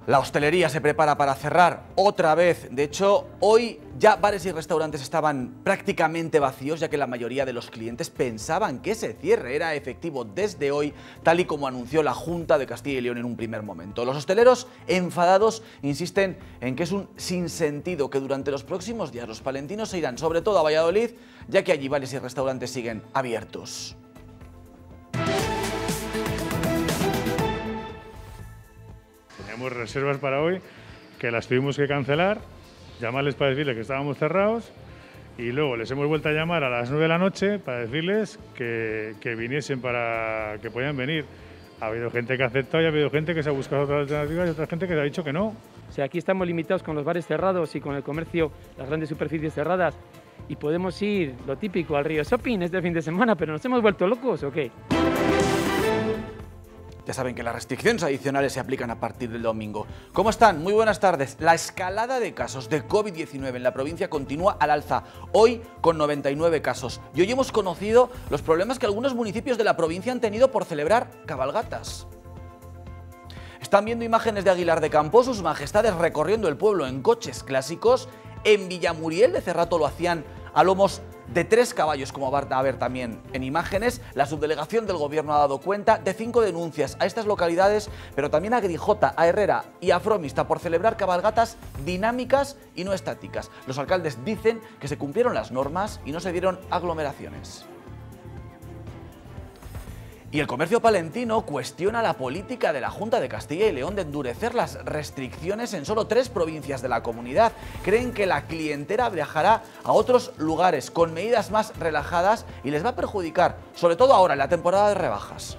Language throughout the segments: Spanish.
La hostelería se prepara para cerrar otra vez. De hecho, hoy ya bares y restaurantes estaban prácticamente vacíos, ya que la mayoría de los clientes pensaban que ese cierre era efectivo desde hoy, tal y como anunció la Junta de Castilla y León en un primer momento. Los hosteleros, enfadados, insisten en que es un sinsentido que durante los próximos días los palentinos se irán sobre todo a Valladolid, ya que allí bares y restaurantes siguen abiertos. Teníamos reservas para hoy que las tuvimos que cancelar, llamarles para decirles que estábamos cerrados y luego les hemos vuelto a llamar a las 9 de la noche para decirles que viniesen, para que podían venir. Ha habido gente que ha aceptado y ha habido gente que se ha buscado otras alternativas y otra gente que ha dicho que no. O sea, aquí estamos limitados con los bares cerrados y con el comercio, las grandes superficies cerradas, y podemos ir, lo típico, al Río Shopping este fin de semana, pero ¿nos hemos vuelto locos o qué? Ya saben que las restricciones adicionales se aplican a partir del domingo. ¿Cómo están? Muy buenas tardes. La escalada de casos de COVID-19 en la provincia continúa al alza, hoy con 99 casos. Y hoy hemos conocido los problemas que algunos municipios de la provincia han tenido por celebrar cabalgatas. Están viendo imágenes de Aguilar de Campo, sus majestades recorriendo el pueblo en coches clásicos. En Villamuriel de Cerrato lo hacían a lomos de 3 caballos, como va a ver también en imágenes. La subdelegación del gobierno ha dado cuenta de 5 denuncias a estas localidades, pero también a Grijota, a Herrera y a Fromista por celebrar cabalgatas dinámicas y no estáticas. Los alcaldes dicen que se cumplieron las normas y no se dieron aglomeraciones. Y el comercio palentino cuestiona la política de la Junta de Castilla y León de endurecer las restricciones en solo 3 provincias de la comunidad. Creen que la clientela viajará a otros lugares con medidas más relajadas y les va a perjudicar, sobre todo ahora en la temporada de rebajas.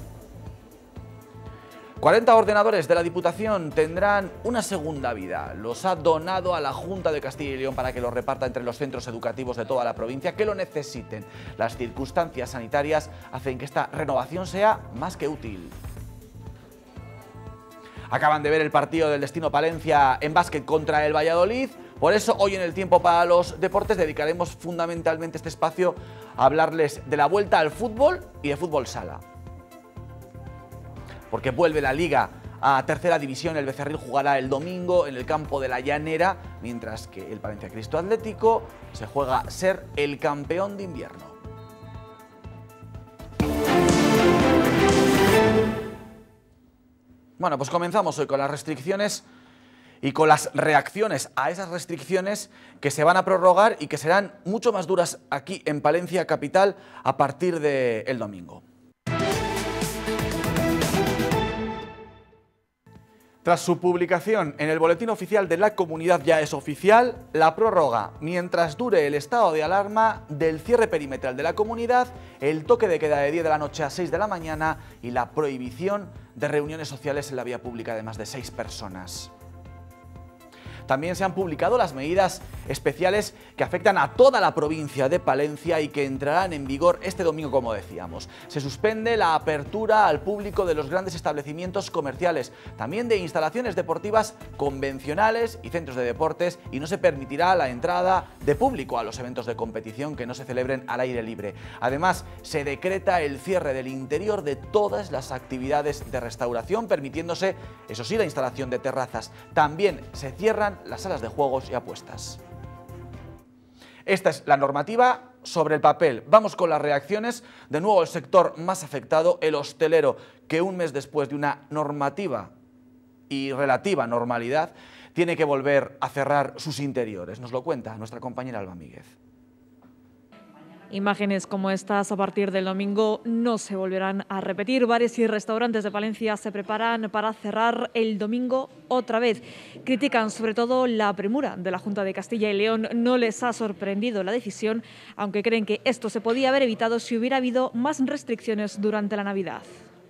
40 ordenadores de la Diputación tendrán una segunda vida. Los ha donado a la Junta de Castilla y León para que los reparta entre los centros educativos de toda la provincia que lo necesiten. Las circunstancias sanitarias hacen que esta renovación sea más que útil. Acaban de ver el partido del Destino Palencia en básquet contra el Valladolid. Por eso hoy en el Tiempo para los Deportes dedicaremos fundamentalmente este espacio a hablarles de la vuelta al fútbol y de fútbol sala. Porque vuelve la Liga a tercera división. El Becerril jugará el domingo en el campo de la Llanera, mientras que el Palencia Cristo Atlético se juega a ser el campeón de invierno. Bueno, pues comenzamos hoy con las restricciones y con las reacciones a esas restricciones que se van a prorrogar y que serán mucho más duras aquí en Palencia capital a partir del domingo. Tras su publicación en el Boletín Oficial de la Comunidad, ya es oficial la prórroga, mientras dure el estado de alarma, del cierre perimetral de la comunidad, el toque de queda de 10 de la noche a 6 de la mañana y la prohibición de reuniones sociales en la vía pública de más de 6 personas. También se han publicado las medidas especiales que afectan a toda la provincia de Palencia y que entrarán en vigor este domingo, como decíamos. Se suspende la apertura al público de los grandes establecimientos comerciales, también de instalaciones deportivas convencionales y centros de deportes, y no se permitirá la entrada de público a los eventos de competición que no se celebren al aire libre. Además, se decreta el cierre del interior de todas las actividades de restauración, permitiéndose, eso sí, la instalación de terrazas. También se cierran las salas de juegos y apuestas. Esta es la normativa sobre el papel. Vamos con las reacciones. De nuevo, el sector más afectado, el hostelero, que un mes después de una normativa y relativa normalidad, tiene que volver a cerrar sus interiores. Nos lo cuenta nuestra compañera Alba Míguez. Imágenes como estas a partir del domingo no se volverán a repetir. Bares y restaurantes de Palencia se preparan para cerrar el domingo otra vez. Critican sobre todo la premura de la Junta de Castilla y León. No les ha sorprendido la decisión, aunque creen que esto se podía haber evitado si hubiera habido más restricciones durante la Navidad.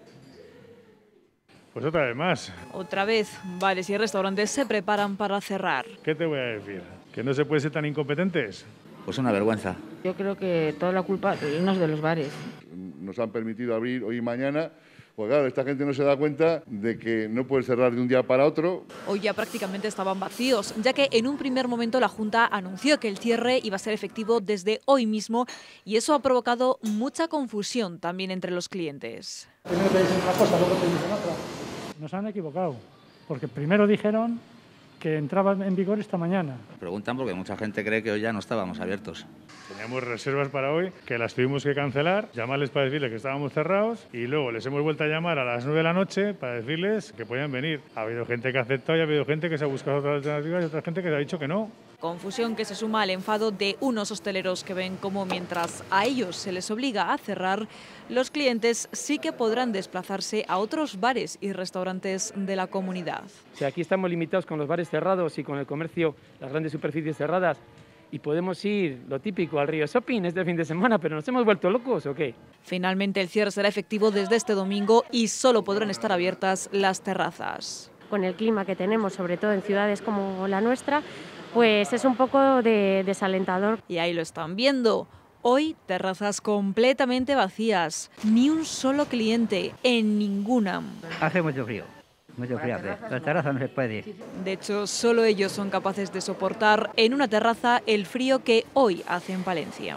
Pues otra vez más. Otra vez, bares y restaurantes se preparan para cerrar. ¿Qué te voy a decir? ¿Que no se puede ser tan incompetentes? Pues una vergüenza. Yo creo que toda la culpa no es de los bares. Nos han permitido abrir hoy y mañana, pues claro, esta gente no se da cuenta de que no puede cerrar de un día para otro. Hoy ya prácticamente estaban vacíos, ya que en un primer momento la Junta anunció que el cierre iba a ser efectivo desde hoy mismo y eso ha provocado mucha confusión también entre los clientes. Primero te dicen una cosa, luego te dicen otra. Nos han equivocado. Porque primero dijeron que entraba en vigor esta mañana. Preguntan porque mucha gente cree que hoy ya no estábamos abiertos. Teníamos reservas para hoy que las tuvimos que cancelar, llamarles para decirles que estábamos cerrados y luego les hemos vuelto a llamar a las 9 de la noche para decirles que podían venir. Ha habido gente que ha aceptado y ha habido gente que se ha buscado otras alternativas y otra gente que se ha dicho que no. Confusión que se suma al enfado de unos hosteleros que ven cómo mientras a ellos se les obliga a cerrar, los clientes sí que podrán desplazarse a otros bares y restaurantes de la comunidad. O sea, aquí estamos limitados con los bares cerrados y con el comercio, las grandes superficies cerradas, y podemos ir, lo típico, al Río Shopping este fin de semana, pero ¿nos hemos vuelto locos o qué? Finalmente el cierre será efectivo desde este domingo y solo podrán estar abiertas las terrazas. Con el clima que tenemos, sobre todo en ciudades como la nuestra, pues es un poco desalentador. Y ahí lo están viendo. Hoy terrazas completamente vacías, ni un solo cliente en ninguna. Hace mucho frío hace. La terraza no se puede ir. De hecho, solo ellos son capaces de soportar en una terraza el frío que hoy hace en Palencia.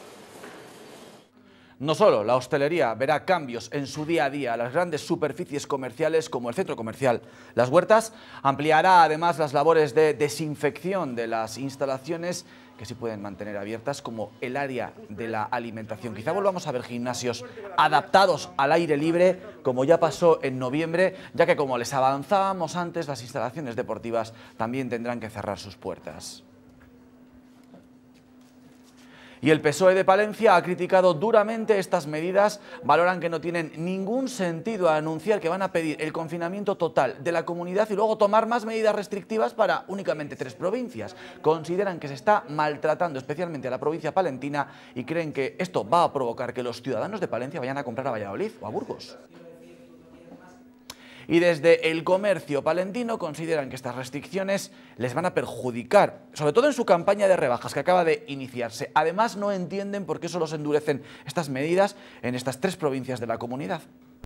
No solo la hostelería verá cambios en su día a día, las grandes superficies comerciales como el centro comercial Las Huertas ampliará además las labores de desinfección de las instalaciones que sí pueden mantener abiertas, como el área de la alimentación. Quizá volvamos a ver gimnasios adaptados al aire libre, como ya pasó en noviembre, ya que, como les avanzábamos antes, las instalaciones deportivas también tendrán que cerrar sus puertas. Y el PSOE de Palencia ha criticado duramente estas medidas, valoran que no tienen ningún sentido anunciar que van a pedir el confinamiento total de la comunidad y luego tomar más medidas restrictivas para únicamente 3 provincias. Consideran que se está maltratando especialmente a la provincia palentina y creen que esto va a provocar que los ciudadanos de Palencia vayan a comprar a Valladolid o a Burgos. Y desde el comercio palentino consideran que estas restricciones les van a perjudicar, sobre todo en su campaña de rebajas que acaba de iniciarse. Además, no entienden por qué solo se endurecen estas medidas en estas 3 provincias de la comunidad.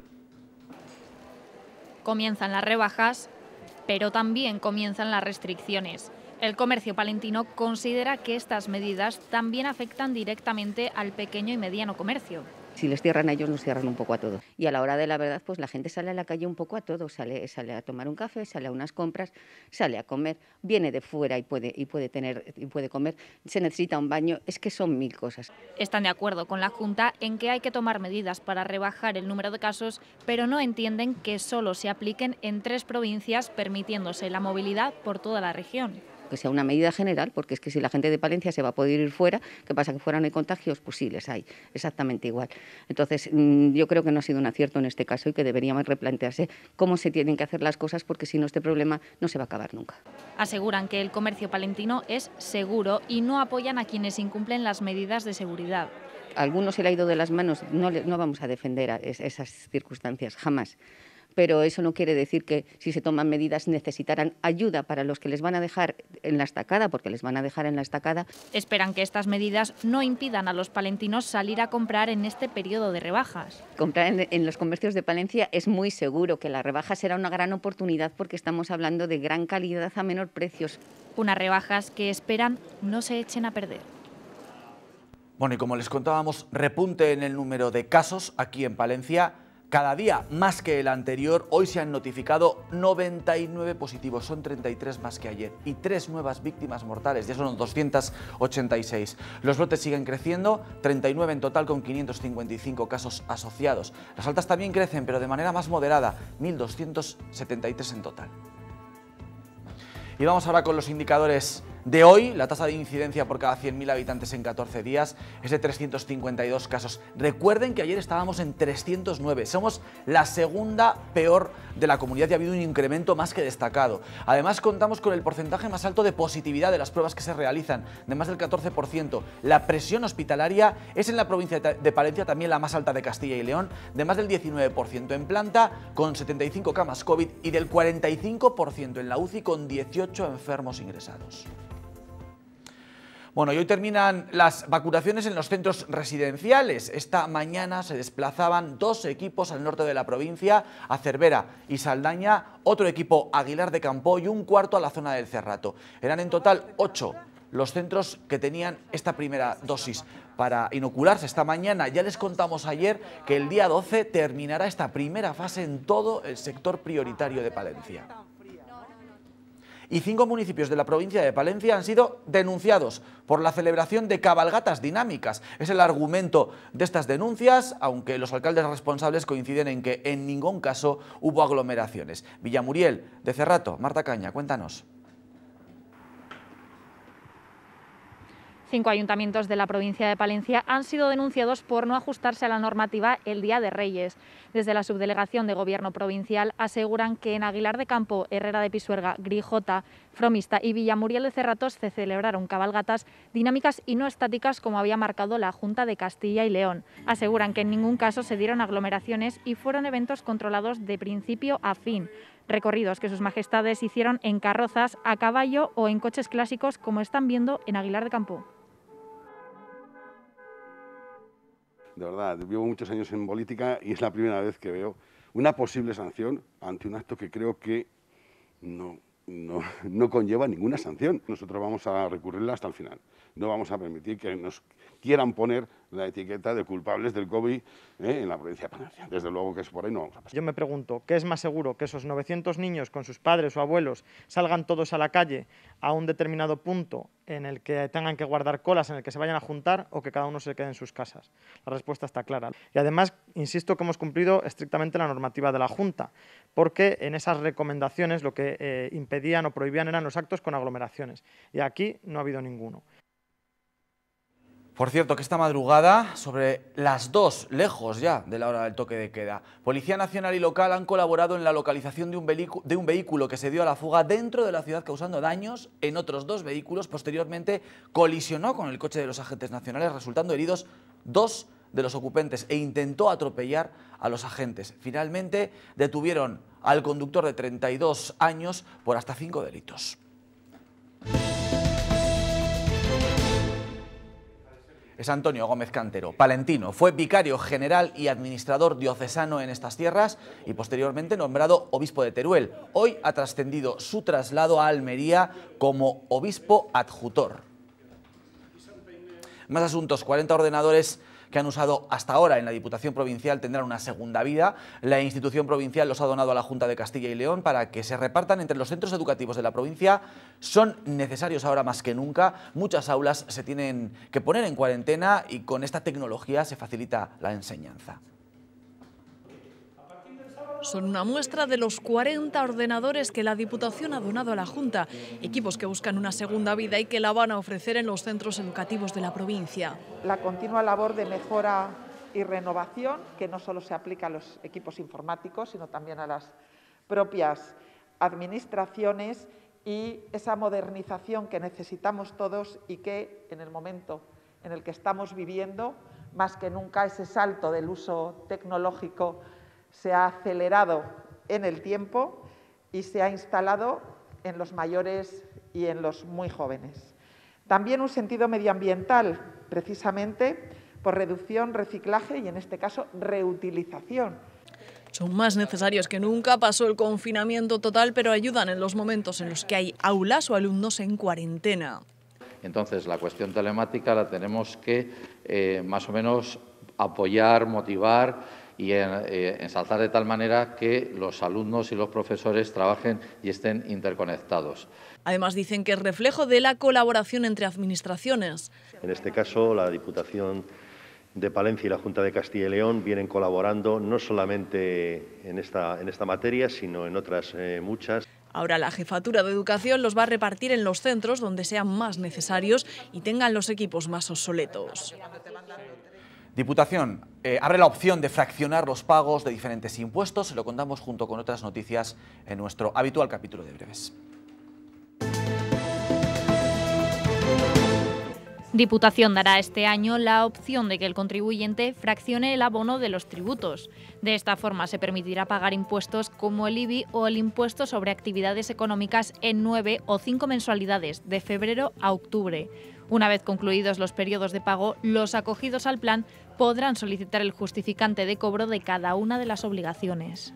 Comienzan las rebajas, pero también comienzan las restricciones. El comercio palentino considera que estas medidas también afectan directamente al pequeño y mediano comercio. Si les cierran a ellos, nos cierran un poco a todos. Y a la hora de la verdad, pues la gente sale a la calle un poco a todo. Sale a tomar un café, sale a unas compras, sale a comer, viene de fuera y puede comer, se necesita un baño. Es que son 1000 cosas. Están de acuerdo con la Junta en que hay que tomar medidas para rebajar el número de casos, pero no entienden que solo se apliquen en 3 provincias, permitiéndose la movilidad por toda la región. Que sea una medida general, porque es que si la gente de Palencia se va a poder ir fuera, ¿qué pasa? ¿Que fuera no hay contagios? Pues sí, les hay, exactamente igual. Entonces, yo creo que no ha sido un acierto en este caso y que deberíamos replantearse cómo se tienen que hacer las cosas, porque si no, este problema no se va a acabar nunca. Aseguran que el comercio palentino es seguro y no apoyan a quienes incumplen las medidas de seguridad. A algunos se le ha ido de las manos, no vamos a defender esas circunstancias, jamás. Pero eso no quiere decir que si se toman medidas necesitarán ayuda para los que les van a dejar en la estacada, porque les van a dejar en la estacada. Esperan que estas medidas no impidan a los palentinos salir a comprar en este periodo de rebajas. Comprar en los comercios de Palencia es muy seguro, que la rebaja será una gran oportunidad porque estamos hablando de gran calidad a menor precios. Unas rebajas que esperan no se echen a perder. Bueno, y como les contábamos, repunte en el número de casos aquí en Palencia. Cada día más que el anterior. Hoy se han notificado 99 positivos, son 33 más que ayer, y 3 nuevas víctimas mortales, ya son 286. Los brotes siguen creciendo, 39 en total con 555 casos asociados. Las altas también crecen, pero de manera más moderada, 1.273 en total. Y vamos ahora con los indicadores de hoy. La tasa de incidencia por cada 100.000 habitantes en 14 días es de 352 casos. Recuerden que ayer estábamos en 309. Somos la segunda peor de la comunidad y ha habido un incremento más que destacado. Además, contamos con el porcentaje más alto de positividad de las pruebas que se realizan, de más del 14%. La presión hospitalaria es en la provincia de Palencia también la más alta de Castilla y León, de más del 19% en planta, con 75 camas COVID, y del 45% en la UCI, con 18 enfermos ingresados. Bueno, y hoy terminan las vacunaciones en los centros residenciales. Esta mañana se desplazaban 2 equipos al norte de la provincia, a Cervera y Saldaña, otro equipo a Aguilar de Campo y un cuarto a la zona del Cerrato. Eran en total 8 los centros que tenían esta primera dosis para inocularse esta mañana. Ya les contamos ayer que el día 12 terminará esta primera fase en todo el sector prioritario de Palencia. y 5 municipios de la provincia de Palencia han sido denunciados por la celebración de cabalgatas dinámicas. Es el argumento de estas denuncias, aunque los alcaldes responsables coinciden en que en ningún caso hubo aglomeraciones. Villamuriel, de Cerrato, Marta Caña, cuéntanos. 5 ayuntamientos de la provincia de Palencia han sido denunciados por no ajustarse a la normativa el Día de Reyes. Desde la Subdelegación de Gobierno Provincial aseguran que en Aguilar de Campo, Herrera de Pisuerga, Grijota, Fromista y Villamuriel de Cerratos se celebraron cabalgatas dinámicas y no estáticas como había marcado la Junta de Castilla y León. Aseguran que en ningún caso se dieron aglomeraciones y fueron eventos controlados de principio a fin. Recorridos que sus majestades hicieron en carrozas, a caballo o en coches clásicos como están viendo en Aguilar de Campo. De verdad, llevo muchos años en política y es la primera vez que veo una posible sanción ante un acto que creo que no conlleva ninguna sanción. Nosotros vamos a recurrirla hasta el final. No vamos a permitir que nos quieran poner la etiqueta de culpables del COVID en la provincia de Palencia. Desde luego que eso por ahí no vamos a pasar. Yo me pregunto, ¿qué es más seguro? ¿Que esos 900 niños con sus padres o abuelos salgan todos a la calle a un determinado punto en el que tengan que guardar colas, en el que se vayan a juntar, o que cada uno se quede en sus casas? La respuesta está clara. Y además, insisto que hemos cumplido estrictamente la normativa de la Junta, porque en esas recomendaciones lo que impedían o prohibían eran los actos con aglomeraciones. Y aquí no ha habido ninguno. Por cierto, que esta madrugada, sobre las 2, lejos ya de la hora del toque de queda, Policía Nacional y local han colaborado en la localización de un vehículo que se dio a la fuga dentro de la ciudad causando daños en otros 2 vehículos. Posteriormente colisionó con el coche de los agentes nacionales, resultando heridos 2 de los ocupantes e intentó atropellar a los agentes. Finalmente detuvieron al conductor de 32 años por hasta 5 delitos. Es Antonio Gómez Cantero, palentino. Fue vicario general y administrador diocesano en estas tierras y posteriormente nombrado obispo de Teruel. Hoy ha trascendido su traslado a Almería como obispo adjutor. Más asuntos. 40 ordenadores que han usado hasta ahora en la Diputación Provincial tendrán una segunda vida. La institución provincial los ha donado a la Junta de Castilla y León para que se repartan entre los centros educativos de la provincia. Son necesarios ahora más que nunca. Muchas aulas se tienen que poner en cuarentena y con esta tecnología se facilita la enseñanza. Son una muestra de los 40 ordenadores que la Diputación ha donado a la Junta, equipos que buscan una segunda vida y que la van a ofrecer en los centros educativos de la provincia. La continua labor de mejora y renovación, que no solo se aplica a los equipos informáticos, sino también a las propias administraciones, y esa modernización que necesitamos todos y que en el momento en el que estamos viviendo, más que nunca ese salto del uso tecnológico se ha acelerado en el tiempo y se ha instalado en los mayores y en los muy jóvenes. También un sentido medioambiental, precisamente por reducción, reciclaje y en este caso reutilización. Son más necesarios que nunca. Pasó el confinamiento total, pero ayudan en los momentos en los que hay aulas o alumnos en cuarentena. Entonces, la cuestión telemática la tenemos que más o menos apoyar, motivar y ensalzar de tal manera que los alumnos y los profesores trabajen y estén interconectados. Además, dicen que es reflejo de la colaboración entre administraciones. En este caso, la Diputación de Palencia y la Junta de Castilla y León vienen colaborando no solamente en esta materia, sino en otras muchas. Ahora la Jefatura de Educación los va a repartir en los centros donde sean más necesarios y tengan los equipos más obsoletos. Diputación abre la opción de fraccionar los pagos de diferentes impuestos. Se lo contamos junto con otras noticias en nuestro habitual capítulo de breves. Diputación dará este año la opción de que el contribuyente fraccione el abono de los tributos. De esta forma se permitirá pagar impuestos como el IBI o el impuesto sobre actividades económicas en 9 o 5 mensualidades, de febrero a octubre. Una vez concluidos los periodos de pago, los acogidos al plan podrán solicitar el justificante de cobro de cada una de las obligaciones.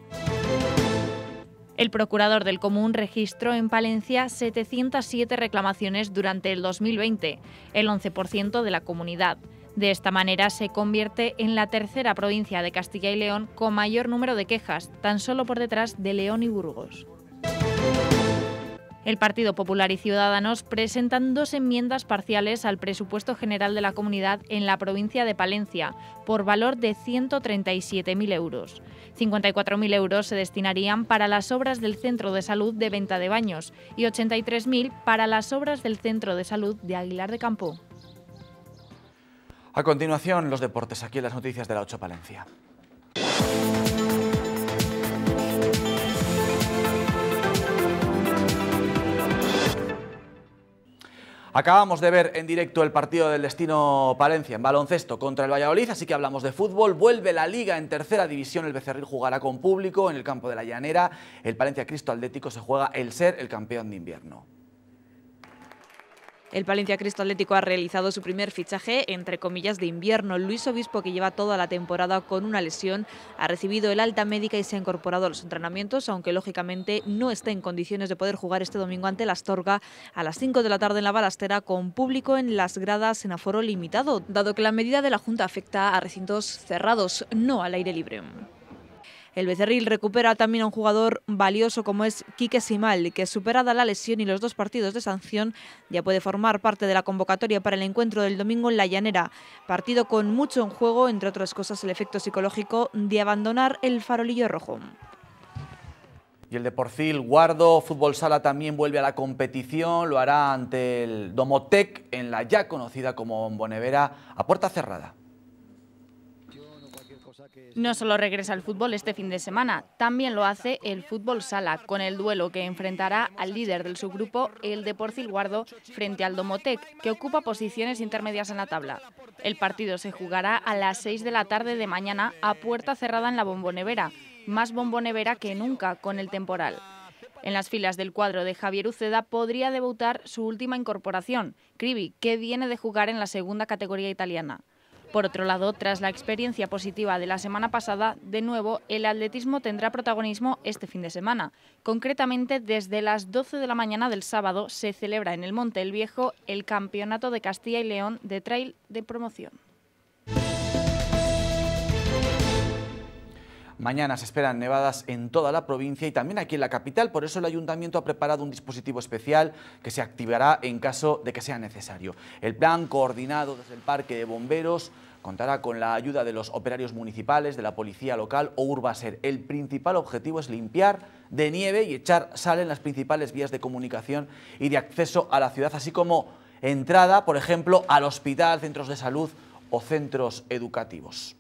El procurador del Común registró en Palencia 707 reclamaciones durante el 2020, el 11% de la comunidad. De esta manera se convierte en la tercera provincia de Castilla y León con mayor número de quejas, tan solo por detrás de León y Burgos. El Partido Popular y Ciudadanos presentan 2 enmiendas parciales al presupuesto general de la comunidad en la provincia de Palencia, por valor de 137.000 euros. 54.000 euros se destinarían para las obras del Centro de Salud de Venta de Baños y 83.000 para las obras del Centro de Salud de Aguilar de Campo. A continuación, los deportes, aquí en las noticias de la 8 Palencia. Acabamos de ver en directo el partido del Destino Palencia en baloncesto contra el Valladolid, así que hablamos de fútbol. Vuelve la Liga en tercera división, el Becerril jugará con público en el campo de la Llanera. El Palencia Cristo Atlético se juega el ser el campeón de invierno. El Palencia Cristo Atlético ha realizado su primer fichaje, entre comillas, de invierno. Luis Obispo, que lleva toda la temporada con una lesión, ha recibido el alta médica y se ha incorporado a los entrenamientos, aunque lógicamente no está en condiciones de poder jugar este domingo ante el Astorga a las 5 de la tarde en la Balastera, con público en las gradas en aforo limitado, dado que la medida de la Junta afecta a recintos cerrados, no al aire libre. El Becerril recupera también a un jugador valioso como es Quique Simal, que superada la lesión y los 2 partidos de sanción ya puede formar parte de la convocatoria para el encuentro del domingo en la Llanera. Partido con mucho en juego, entre otras cosas el efecto psicológico de abandonar el farolillo rojo. Y el Deporcil Guardo Fútbol Sala también vuelve a la competición, lo hará ante el Domotec en la ya conocida como Bombonera a puerta cerrada. No solo regresa el fútbol este fin de semana, también lo hace el Fútbol Sala, con el duelo que enfrentará al líder del subgrupo, el Deporcil Guardo, frente al Domotec, que ocupa posiciones intermedias en la tabla. El partido se jugará a las 6 de la tarde de mañana a puerta cerrada en la Bombonera, más Bombonera que nunca con el temporal. En las filas del cuadro de Javier Uceda podría debutar su última incorporación, Cribi, que viene de jugar en la segunda categoría italiana. Por otro lado, tras la experiencia positiva de la semana pasada, de nuevo el atletismo tendrá protagonismo este fin de semana. Concretamente, desde las 12 de la mañana del sábado se celebra en el Monte el Viejo el Campeonato de Castilla y León de Trail de Promoción. Mañana se esperan nevadas en toda la provincia y también aquí en la capital, por eso el Ayuntamiento ha preparado un dispositivo especial que se activará en caso de que sea necesario. El plan coordinado desde el Parque de Bomberos contará con la ayuda de los operarios municipales, de la policía local o Urbaser. El principal objetivo es limpiar de nieve y echar sal en las principales vías de comunicación y de acceso a la ciudad, así como entrada, por ejemplo, al hospital, centros de salud o centros educativos.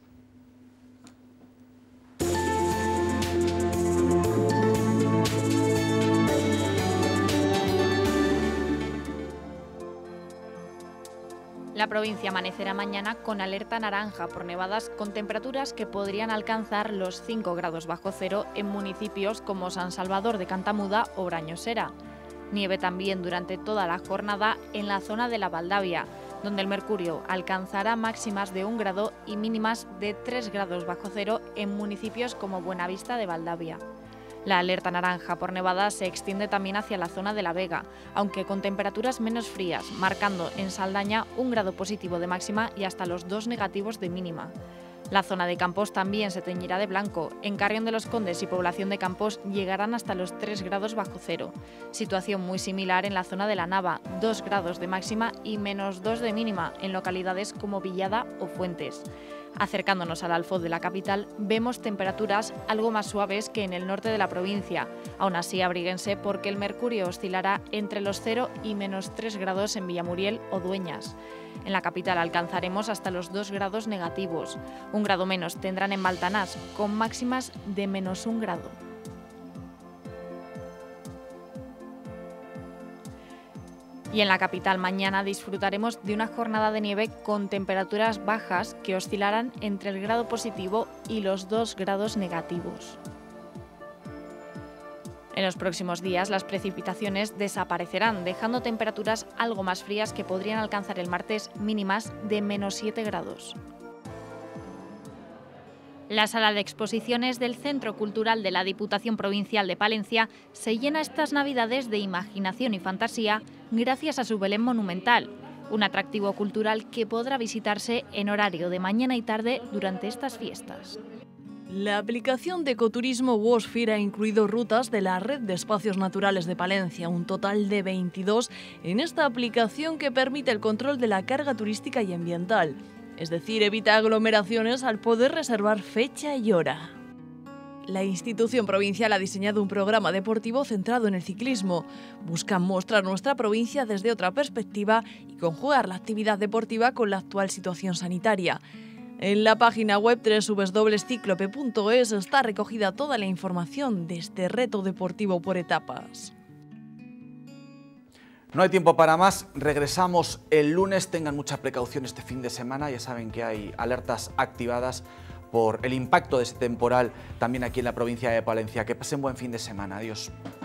La provincia amanecerá mañana con alerta naranja por nevadas con temperaturas que podrían alcanzar los 5 grados bajo cero en municipios como San Salvador de Cantamuda o Brañosera. Nieve también durante toda la jornada en la zona de la Valdavia, donde el mercurio alcanzará máximas de 1 grado y mínimas de 3 grados bajo cero en municipios como Buenavista de Valdavia. La alerta naranja por nevadas se extiende también hacia la zona de La Vega, aunque con temperaturas menos frías, marcando en Saldaña 1 grado positivo de máxima y hasta los 2 negativos de mínima. La zona de Campos también se teñirá de blanco. En Carrión de los Condes y Población de Campos llegarán hasta los 3 grados bajo cero. Situación muy similar en la zona de La Nava, 2 grados de máxima y menos 2 de mínima en localidades como Villada o Fuentes. Acercándonos al Alfoz de la capital, vemos temperaturas algo más suaves que en el norte de la provincia. Aún así, abríguense porque el mercurio oscilará entre los 0 y menos 3 grados en Villamuriel o Dueñas. En la capital alcanzaremos hasta los 2 grados negativos. 1 grado menos tendrán en Baltanás, con máximas de menos 1 grado. Y en la capital mañana disfrutaremos de una jornada de nieve con temperaturas bajas que oscilarán entre el grado positivo y los 2 grados negativos. En los próximos días las precipitaciones desaparecerán, dejando temperaturas algo más frías que podrían alcanzar el martes mínimas de menos 7 grados. La sala de exposiciones del Centro Cultural de la Diputación Provincial de Palencia se llena estas Navidades de imaginación y fantasía gracias a su Belén monumental, un atractivo cultural que podrá visitarse en horario de mañana y tarde durante estas fiestas. La aplicación de ecoturismo WOSFIR ha incluido rutas de la Red de Espacios Naturales de Palencia, un total de 22 en esta aplicación que permite el control de la carga turística y ambiental. Es decir, evita aglomeraciones al poder reservar fecha y hora. La institución provincial ha diseñado un programa deportivo centrado en el ciclismo. Busca mostrar nuestra provincia desde otra perspectiva y conjugar la actividad deportiva con la actual situación sanitaria. En la página web www.ciclope.es está recogida toda la información de este reto deportivo por etapas. No hay tiempo para más, regresamos el lunes, tengan mucha precaución este fin de semana, ya saben que hay alertas activadas por el impacto de ese temporal también aquí en la provincia de Palencia. Que pasen buen fin de semana, adiós.